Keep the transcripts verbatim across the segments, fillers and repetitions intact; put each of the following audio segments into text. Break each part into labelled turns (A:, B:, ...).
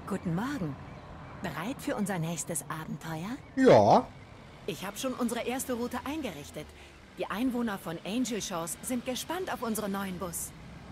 A: Guten Morgen. Bereit für unser nächstes Abenteuer?
B: Ja.
A: Ich habe schon unsere erste Route eingerichtet. Die Einwohner von Angel Shores sind gespannt auf unseren neuen Bus.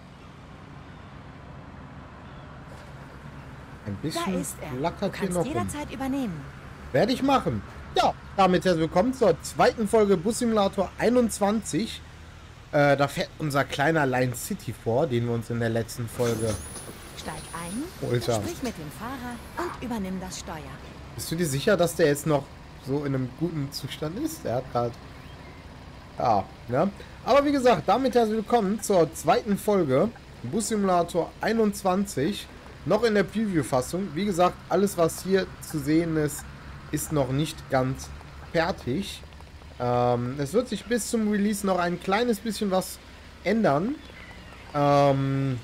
B: Ein
A: Da
B: bisschen
A: ist er. Du
B: flackert hier
A: kannst
B: noch rum.
A: jederzeit übernehmen.
B: Werde ich machen. Ja, damit herzlich willkommen zur zweiten Folge Bus Simulator einundzwanzig. Äh, da fährt unser kleiner Line City vor, den wir uns in der letzten Folge...
A: Steig ein,
B: Alter.
A: sprich mit dem Fahrer und übernimm das Steuer.
B: Bist du dir sicher, dass der jetzt noch so in einem guten Zustand ist? Der hat gerade... Ja, ne? Aber wie gesagt, damit herzlich willkommen zur zweiten Folge Bus Simulator einundzwanzig. Noch in der Preview-Fassung. Wie gesagt, alles, was hier zu sehen ist, ist noch nicht ganz fertig. Ähm, es wird sich bis zum Release noch ein kleines bisschen was ändern. Ähm,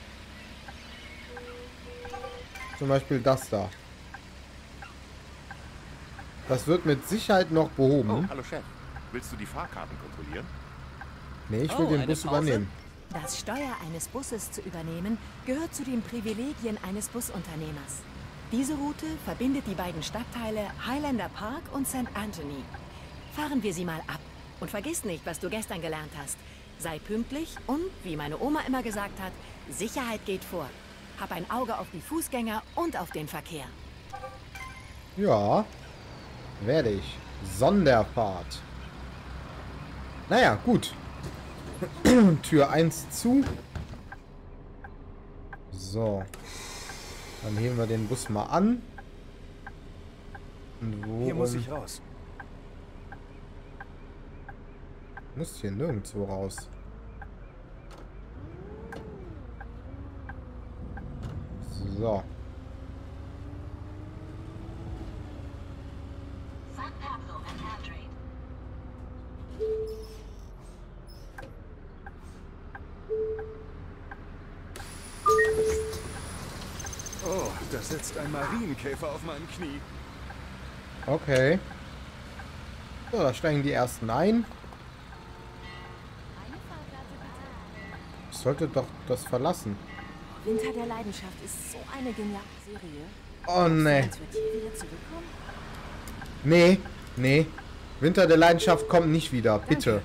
B: zum Beispiel das da. Das wird mit Sicherheit noch behoben.
C: Oh, hallo Chef. Willst du die Fahrkarten kontrollieren?
B: Nee, ich will
D: Oh,
B: den
D: eine
B: Bus
D: Pause?
B: übernehmen.
A: Das Steuer eines Busses zu übernehmen, gehört zu den Privilegien eines Busunternehmers. Diese Route verbindet die beiden Stadtteile Highlander Park und Sankt Anthony. Fahren wir sie mal ab. Und vergiss nicht, was du gestern gelernt hast. Sei pünktlich und, wie meine Oma immer gesagt hat, Sicherheit geht vor. Hab ein Auge auf die Fußgänger und auf den Verkehr.
B: Ja, werde ich. Sonderfahrt. Naja, gut. Tür eins zu. So. Dann heben wir den Bus mal an. Und wo
D: Hier muss ich raus.
B: muss hier nirgendwo raus. So.
D: Oh, da sitzt ein Marienkäfer auf meinem Knie.
B: Okay. So, da steigen die ersten ein. Ich sollte doch das verlassen.
A: Winter der Leidenschaft ist so eine geniale Serie.
B: Oh, nee.
A: Als wird hier wieder zurückkommen?
B: Nee, nee. Winter der Leidenschaft kommt nicht wieder. Bitte.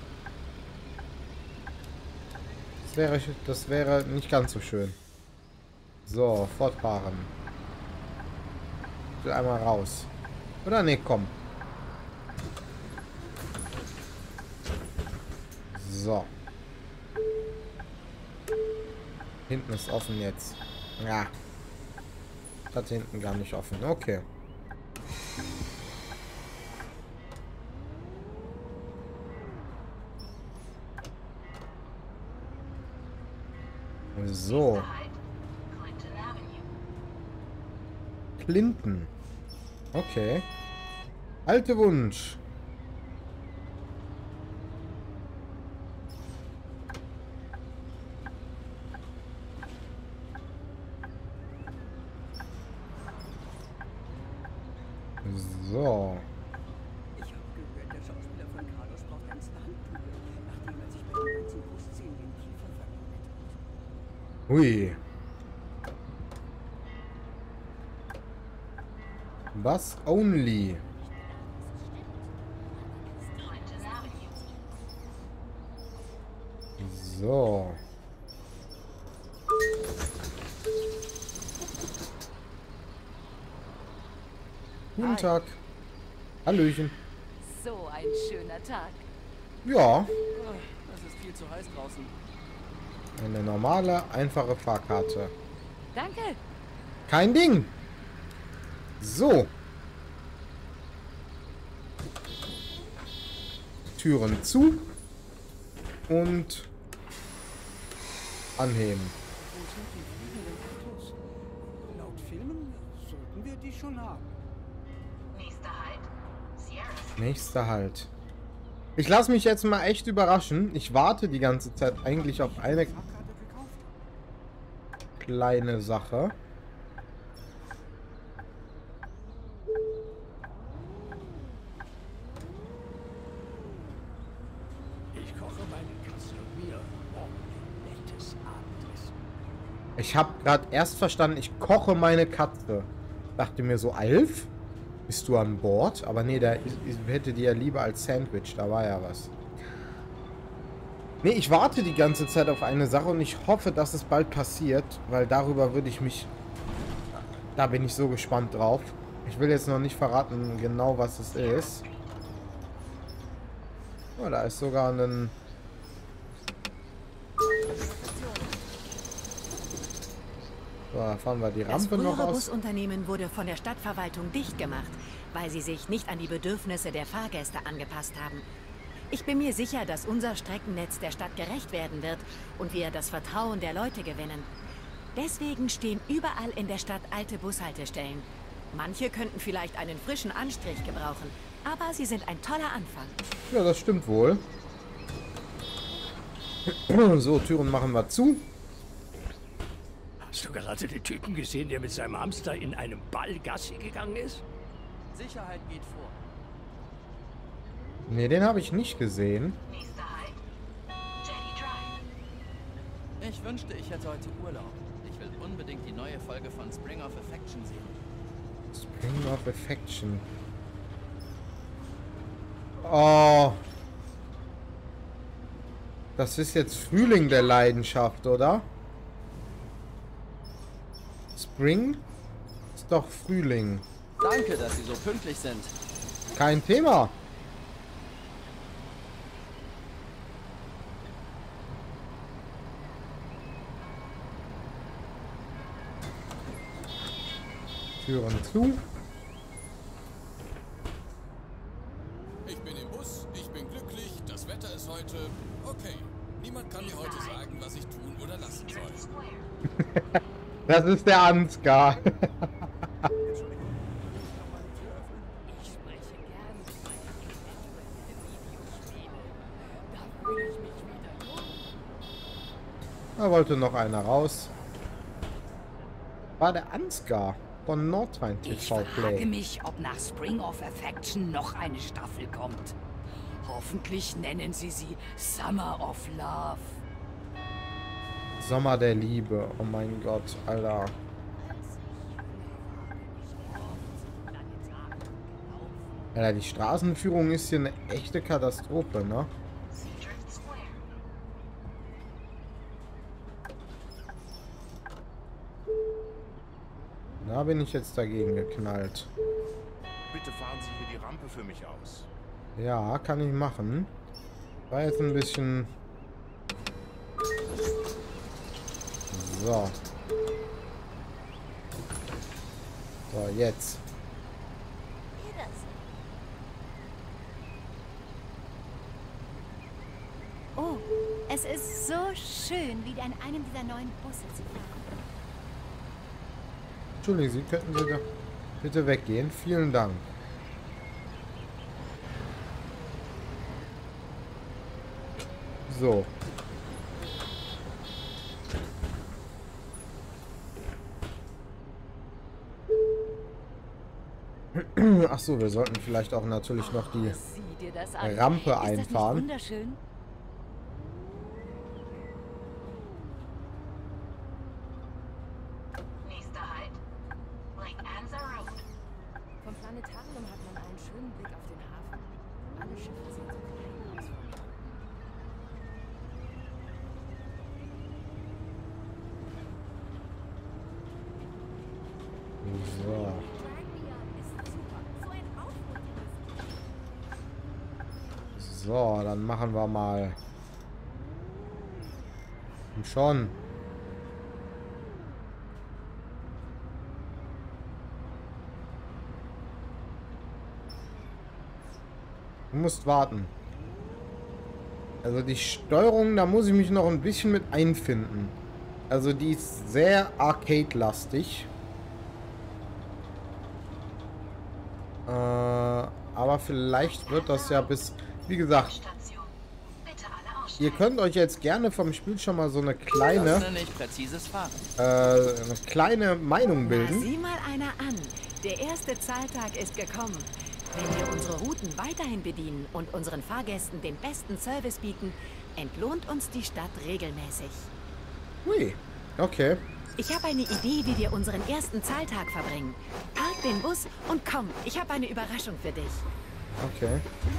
B: Das wäre, das wäre nicht ganz so schön. So, fortfahren. Ich will einmal raus. Oder nee, komm. So. Hinten ist offen jetzt. Ja. Das hinten gar nicht offen. Okay. So. Clinton. Okay. Alte Wunsch. So.
E: Ich habe gehört, der Schauspieler von Carlos braucht ein Stuntpool, nachdem er sich bei den ganzen Brustszenen den Kiefer verkugelt hat.
B: Hui. Was only? So. Guten
A: Hi.
B: Tag. Hallöchen.
A: So ein schöner Tag.
B: Ja,
D: Oh, es ist viel zu heiß draußen.
B: eine normale, einfache Fahrkarte.
A: Danke.
B: Kein Ding. So. Türen zu. Und anheben.
E: Wo sind die fliegenden Autos? Laut Filmen sollten wir die schon haben.
B: Nächster Halt. Ich lasse mich jetzt mal echt überraschen. Ich warte die ganze Zeit eigentlich auf eine
E: Fahrkarte gekauft?
B: kleine Sache.
E: Ich koche meine Katze und mir morgen ein nettes Abendessen.
B: Ich habe gerade erst verstanden, ich koche meine Katze. Dachte mir so, Alf, bist du an Bord? Aber nee, der hätte die ja lieber als Sandwich. Da war ja was. Nee, ich warte die ganze Zeit auf eine Sache und ich hoffe, dass es bald passiert, weil darüber würde ich mich... Da bin ich so gespannt drauf. Ich will jetzt noch nicht verraten, genau was es ist. Oh, da ist sogar ein... So, da fahren wir die Rampe noch aus.
A: Das Busunternehmen wurde von der Stadtverwaltung dicht gemacht, weil sie sich nicht an die Bedürfnisse der Fahrgäste angepasst haben. Ich bin mir sicher, dass unser Streckennetz der Stadt gerecht werden wird und wir das Vertrauen der Leute gewinnen. Deswegen stehen überall in der Stadt alte Bushaltestellen. Manche könnten vielleicht einen frischen Anstrich gebrauchen, aber sie sind ein toller Anfang.
B: Ja, das stimmt wohl. So, Türen machen wir zu.
F: Hast du gerade den Typen gesehen, der mit seinem Hamster in einem Ball Gassi gegangen ist?
G: Sicherheit geht vor.
B: Ne, den habe ich nicht gesehen.
G: Ich wünschte, ich hätte heute Urlaub. Ich will unbedingt die neue Folge von Spring of Affection sehen.
B: Spring of Affection. Oh. Das ist jetzt Frühling der Leidenschaft, oder? Spring ist doch Frühling.
G: Danke, dass Sie so pünktlich sind.
B: Kein Thema. Türen zu.
H: Ich bin im Bus, ich bin glücklich, das Wetter ist heute okay. Niemand kann mir heute sagen, was ich tun oder lassen soll.
B: Das ist der Ansgar.
E: Ich spreche gern mit meinen Videospiele. Da fühle ich mich wieder jung.
B: Da wollte noch einer raus. War der Ansgar von Nordrhein T
I: Ich
B: V
I: frage
B: Play.
I: mich, ob nach Spring of Affection noch eine Staffel kommt. Hoffentlich nennen sie sie Summer of Love.
B: Sommer der Liebe. Oh mein Gott, Alter. Alter, die Straßenführung ist hier eine echte Katastrophe, ne? Da bin ich jetzt dagegen geknallt.
C: Bitte fahren Sie hier die Rampe für mich aus.
B: Ja, kann ich machen. War jetzt ein bisschen... So. So, jetzt.
J: Oh, es ist so schön, wieder in einem dieser neuen Busse zu fahren.
B: Entschuldigung, Sie könnten Sie da bitte weggehen. Vielen Dank. So. Ach so, wir sollten vielleicht auch natürlich noch die
J: Sieh dir das an.
B: Rampe
J: Ist das nicht
B: einfahren.
J: wunderschön? Vom Planetarium hat man einen schönen Blick auf den Hafen. Alle Schiffe sehen so klein aus.
B: So. So, dann machen wir mal. Komm schon. Du musst warten. Also die Steuerung, da muss ich mich noch ein bisschen mit einfinden. Also die ist sehr Arcade-lastig. Äh, aber vielleicht wird das ja bis... Wie gesagt, ihr könnt euch jetzt gerne vom Spiel schon mal so eine kleine...
G: Das nenne ich präzises Fahren.
B: Äh, eine kleine Meinung
A: Na,
B: bilden.
A: sieh mal einer an. Der erste Zahltag ist gekommen. Wenn wir unsere Routen weiterhin bedienen und unseren Fahrgästen den besten Service bieten, entlohnt uns die Stadt regelmäßig.
B: Hui, okay.
A: Ich habe eine Idee, wie wir unseren ersten Zahltag verbringen. Park den Bus und komm, ich habe eine Überraschung für dich.
B: Okay.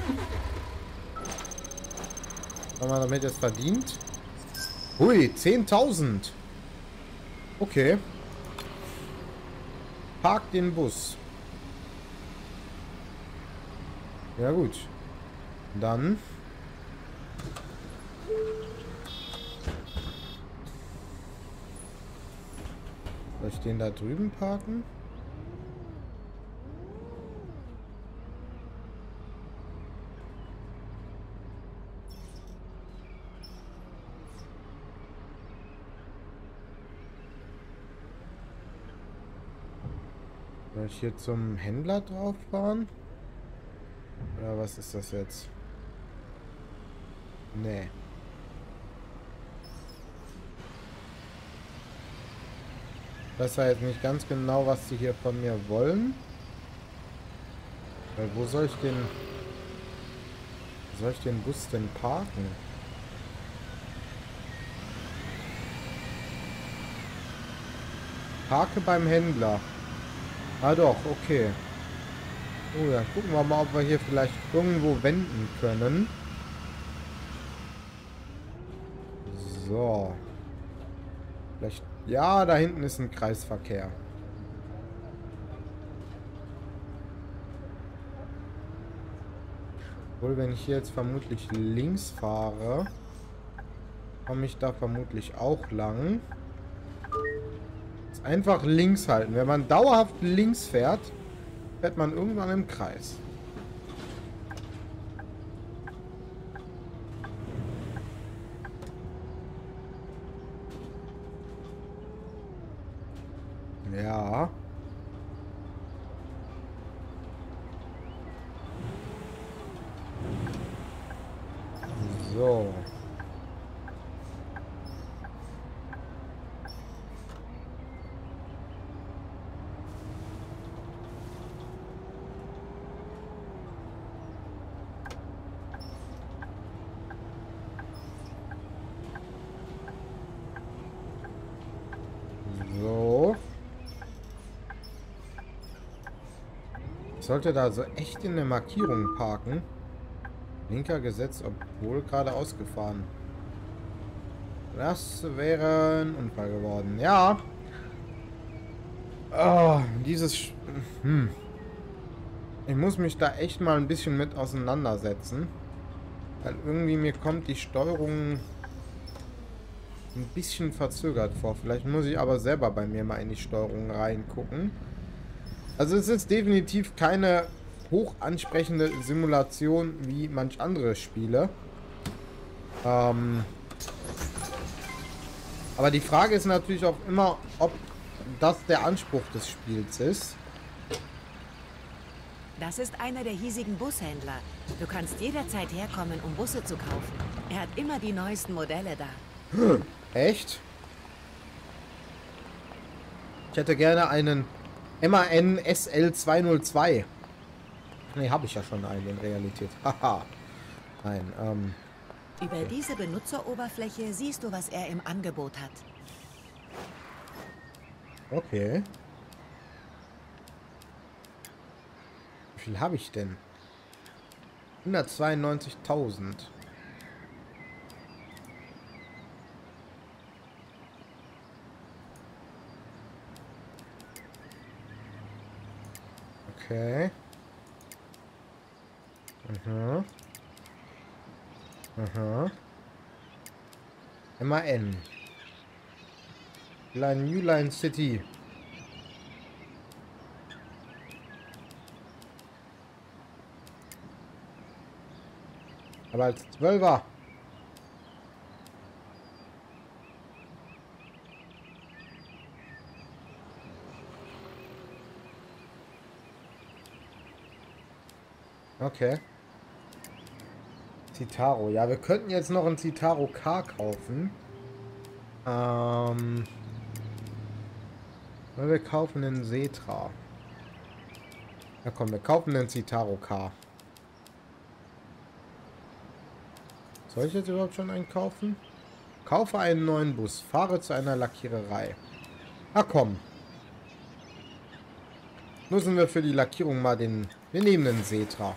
B: Haben wir damit jetzt verdient? Hui, zehntausend. Okay. Park den Bus. Ja gut. Dann... Soll ich den da drüben parken? Soll ich hier zum Händler drauf fahren? Oder was ist das jetzt? Nee. Das war jetzt nicht ganz genau, was sie hier von mir wollen. Weil wo soll ich den... Wo soll ich den Bus denn parken? Parke beim Händler. Ah doch, okay. Oh ja, gucken wir mal, ob wir hier vielleicht irgendwo wenden können. So. Vielleicht... Ja, da hinten ist ein Kreisverkehr. Obwohl, wenn ich hier jetzt vermutlich links fahre, komme ich da vermutlich auch lang. Jetzt einfach links halten. Wenn man dauerhaft links fährt, fährt man irgendwann im Kreis. Ja. So. So. Ich sollte da so echt in der Markierung parken. Linker gesetzt, obwohl gerade ausgefahren. Das wäre ein Unfall geworden. Ja. Oh, dieses... Sch hm. Ich muss mich da echt mal ein bisschen mit auseinandersetzen. Weil irgendwie mir kommt die Steuerung ein bisschen verzögert vor. Vielleicht muss ich aber selber bei mir mal in die Steuerung reingucken. Also es ist definitiv keine hoch ansprechende Simulation wie manch andere Spiele. Ähm, aber die Frage ist natürlich auch immer, ob das der Anspruch des Spiels ist.
A: Das ist einer der hiesigen Bushändler. Du kannst jederzeit herkommen, um Busse zu kaufen. Er hat immer die neuesten Modelle da.
B: Hm, echt? Ich hätte gerne einen M A N S L zweihundertzwei. Ne, habe ich ja schon einen in Realität. Haha. Nein, ähm...
A: Über
B: okay.
A: diese Benutzeroberfläche siehst du, was er im Angebot hat.
B: Okay. Wie viel habe ich denn? hundertzweiundneunzigtausend. Okay. Aha. Aha. M A N. Line New Line City. Aber als Zwölfer. Okay. Citaro. Ja, wir könnten jetzt noch ein Citaro Car kaufen. Ähm. Weil wir kaufen einen Setra. Ja komm, wir kaufen einen Citaro Car. Soll ich jetzt überhaupt schon einen kaufen? Kaufe einen neuen Bus. Fahre zu einer Lackiererei. Ach komm. Nutzen wir für die Lackierung mal den... Wir nehmen den Setra.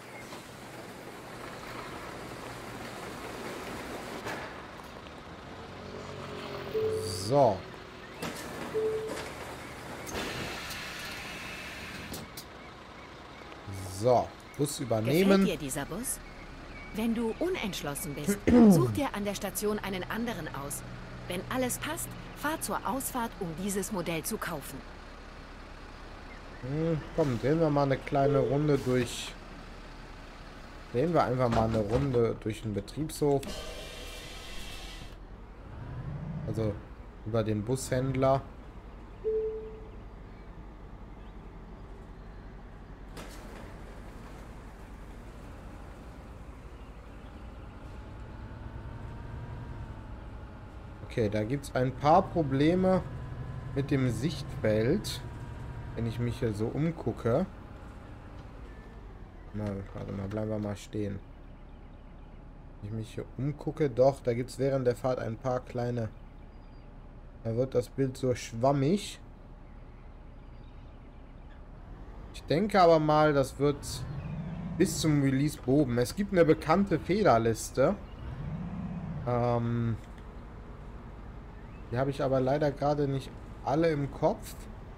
B: So. So. Bus übernehmen.
A: Gefällt dir dieser Bus? Wenn du unentschlossen bist, such dir an der Station einen anderen aus. Wenn alles passt, fahr zur Ausfahrt, um dieses Modell zu kaufen.
B: Hm, komm, drehen wir mal eine kleine Runde durch... Drehen wir einfach mal eine Runde durch den Betriebshof. Also über den Bushändler. Okay, da gibt es ein paar Probleme mit dem Sichtfeld, wenn ich mich hier so umgucke. Na, warte mal, bleiben wir mal stehen. Wenn ich mich hier umgucke, doch, da gibt es während der Fahrt ein paar kleine... Da wird das Bild so schwammig. Ich denke aber mal, das wird bis zum Release behoben. Es gibt eine bekannte Fehlerliste. Ähm... Die habe ich aber leider gerade nicht alle im Kopf.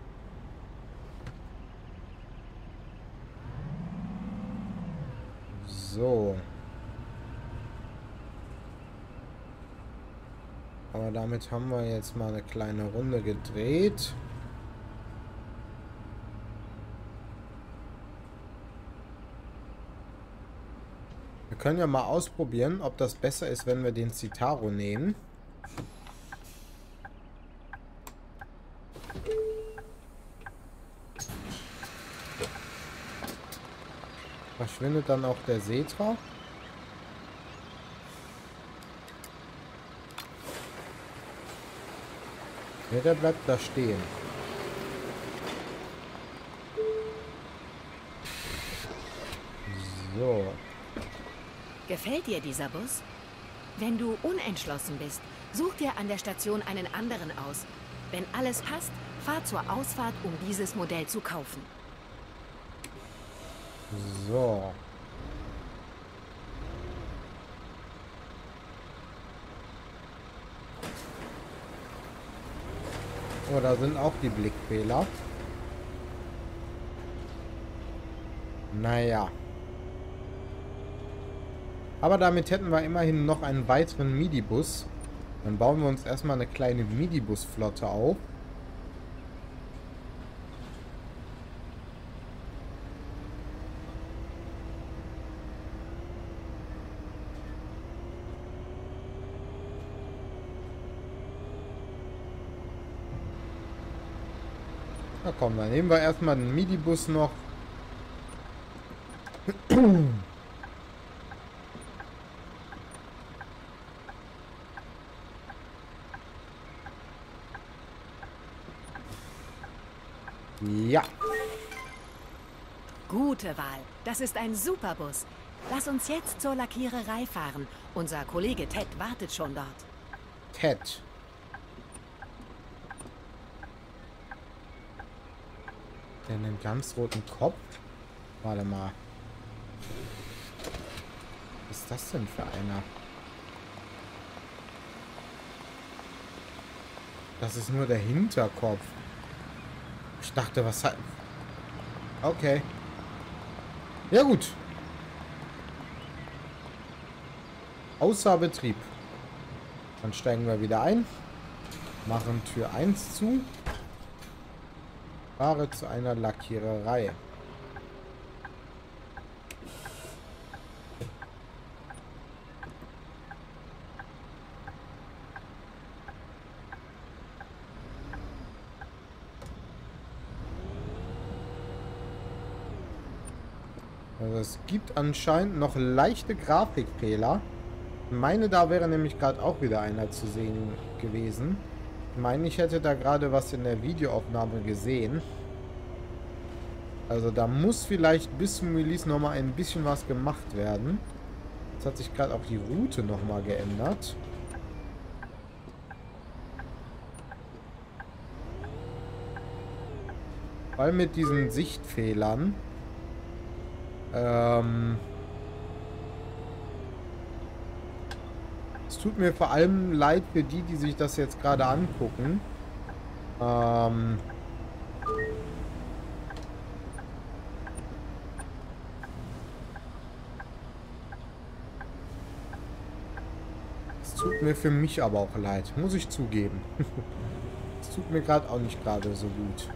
B: So. Aber damit haben wir jetzt mal eine kleine Runde gedreht. Wir können ja mal ausprobieren, ob das besser ist, wenn wir den Citaro nehmen. Verschwindet dann auch der Setra? Ja, der bleibt da stehen. So.
A: Gefällt dir dieser Bus? Wenn du unentschlossen bist, such dir an der Station einen anderen aus. Wenn alles passt, fahr zur Ausfahrt, um dieses Modell zu kaufen.
B: So. Oh, da sind auch die Blickfehler. Naja. Aber damit hätten wir immerhin noch einen weiteren Midibus. Dann bauen wir uns erstmal eine kleine Midibus-Flotte auf. Na komm, dann nehmen wir erstmal den Midibus noch. Ja.
A: Gute Wahl. Das ist ein super Bus. Lass uns jetzt zur Lackiererei fahren. Unser Kollege Ted wartet schon dort.
B: Ted. Der einen ganz roten Kopf. Warte mal. Was ist das denn für einer? Das ist nur der Hinterkopf. Ich dachte, was hat... Okay. Ja gut. Außer Betrieb. Dann steigen wir wieder ein. Machen Tür eins zu. Fahre zu einer Lackiererei. Also es gibt anscheinend noch leichte Grafikfehler. Ich meine, da wäre nämlich gerade auch wieder einer zu sehen gewesen. Ich meine, ich hätte da gerade was in der Videoaufnahme gesehen. Also da muss vielleicht bis zum Release nochmal ein bisschen was gemacht werden. Jetzt hat sich gerade auch die Route nochmal geändert. Weil mit diesen Sichtfehlern ähm, es tut mir vor allem leid für die, die sich das jetzt gerade angucken. Ähm, es tut mir für mich aber auch leid, muss ich zugeben. Es tut mir gerade auch nicht gerade so gut.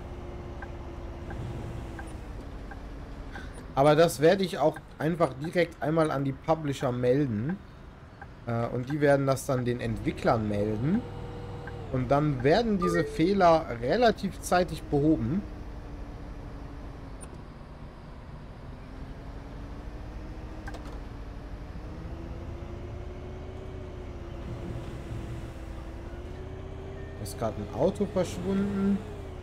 B: Aber das werde ich auch einfach direkt einmal an die Publisher melden. Äh, und die werden das dann den Entwicklern melden. Und dann werden diese Fehler relativ zeitig behoben. Ist gerade ein Auto verschwunden.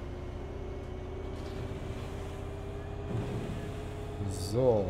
B: So.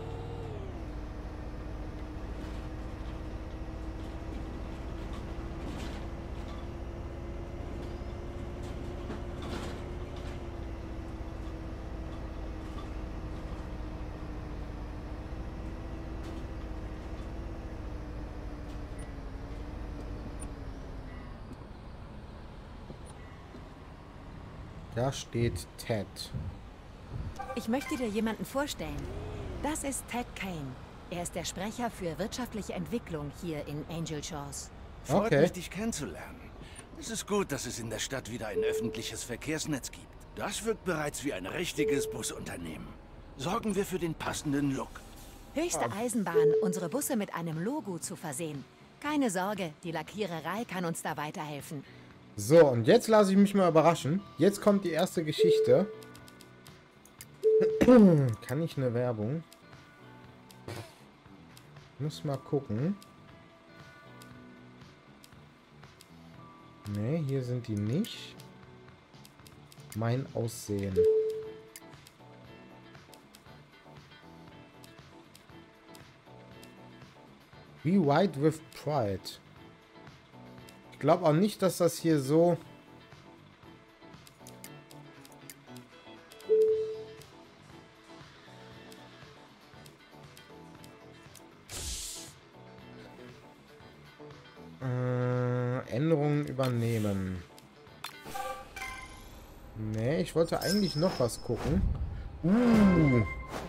B: Da steht Ted.
A: Ich möchte dir jemanden vorstellen. Das ist Ted Kane. Er ist der Sprecher für wirtschaftliche Entwicklung hier in Angel Shores.
C: Freut
B: Okay.
C: mich, dich kennenzulernen. Es ist gut, dass es in der Stadt wieder ein öffentliches Verkehrsnetz gibt. Das wirkt bereits wie ein richtiges Busunternehmen. Sorgen wir für den passenden Look.
A: Höchste Eisenbahn, unsere Busse mit einem Logo zu versehen. Keine Sorge, die Lackiererei kann uns da weiterhelfen.
B: So, und jetzt lasse ich mich mal überraschen. Jetzt kommt die erste Geschichte. Kann ich eine Werbung? Muss mal gucken. Ne, hier sind die nicht. Mein Aussehen. Be white with pride. Ich glaube auch nicht, dass das hier so... Äh, Änderungen übernehmen. Nee, ich wollte eigentlich noch was gucken. Uh.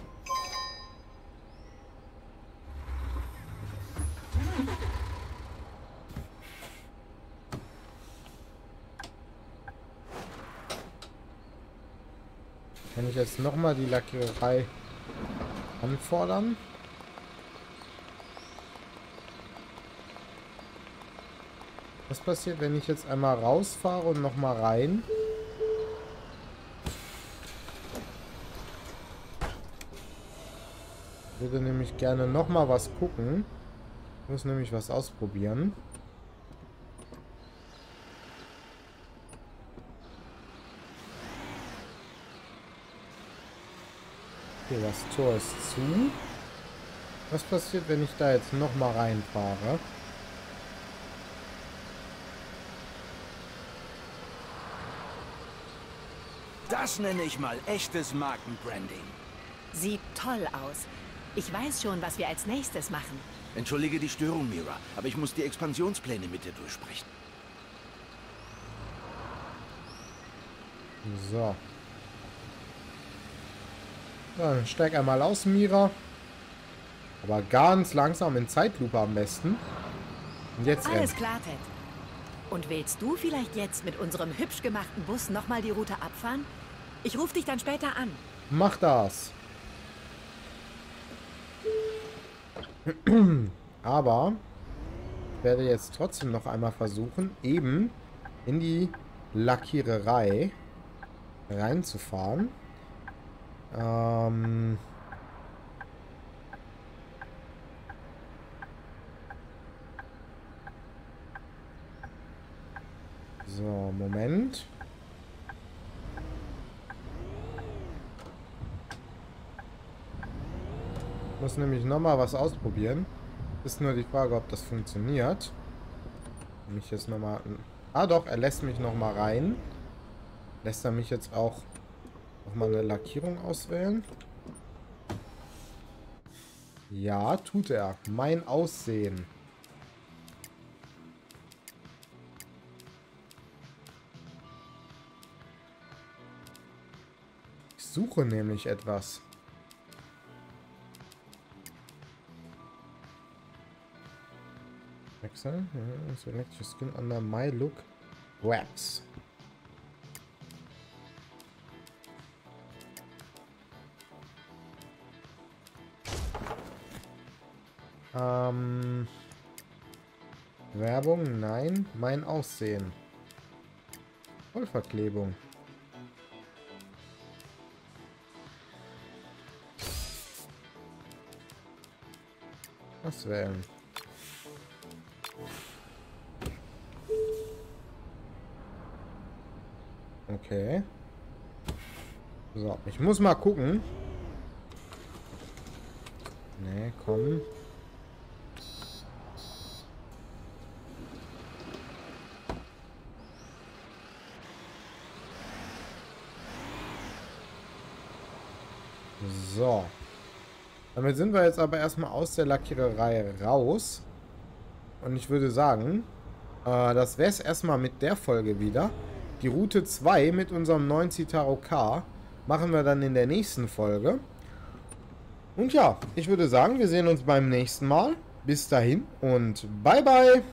B: Kann ich jetzt nochmal die Lackiererei anfordern? Was passiert, wenn ich jetzt einmal rausfahre und nochmal rein? Ich würde nämlich gerne nochmal was gucken. Ich muss nämlich was ausprobieren. Okay, das Tor ist zu. Was passiert, wenn ich da jetzt nochmal reinfahre?
C: Das nenne ich mal echtes Markenbranding.
A: Sieht toll aus. Ich weiß schon, was wir als nächstes machen.
C: Entschuldige die Störung, Mira, aber ich muss die Expansionspläne mit dir durchsprechen.
B: So. Dann steig einmal aus, Mira. Aber ganz langsam in Zeitlupe am besten. Und jetzt
A: Alles
B: renn.
A: klar, Ted. Und willst du vielleicht jetzt mit unserem hübsch gemachten Bus nochmal die Route abfahren? Ich rufe dich dann später an.
B: Mach das. Aber ich werde jetzt trotzdem noch einmal versuchen, eben in die Lackiererei reinzufahren. Ähm... So, Moment. Ich muss nämlich nochmal was ausprobieren. Ist nur die Frage, ob das funktioniert. Mich jetzt nochmal... Ah doch, er lässt mich nochmal rein. Lässt er mich jetzt auch Nochmal eine Lackierung auswählen. Ja, tut er. Mein Aussehen. Ich suche nämlich etwas. Wechseln. Select your skin under my look. Wax. Ähm, Werbung, nein. Mein Aussehen. Vollverklebung. Was wählen? Okay. So, ich muss mal gucken. Nee, komm. So. Damit sind wir jetzt aber erstmal aus der Lackiererei raus. Und ich würde sagen, äh, das wäre es erstmal mit der Folge wieder. Die Route zwei mit unserem neuen Citaro K machen wir dann in der nächsten Folge. Und ja, ich würde sagen, wir sehen uns beim nächsten Mal. Bis dahin und bye bye!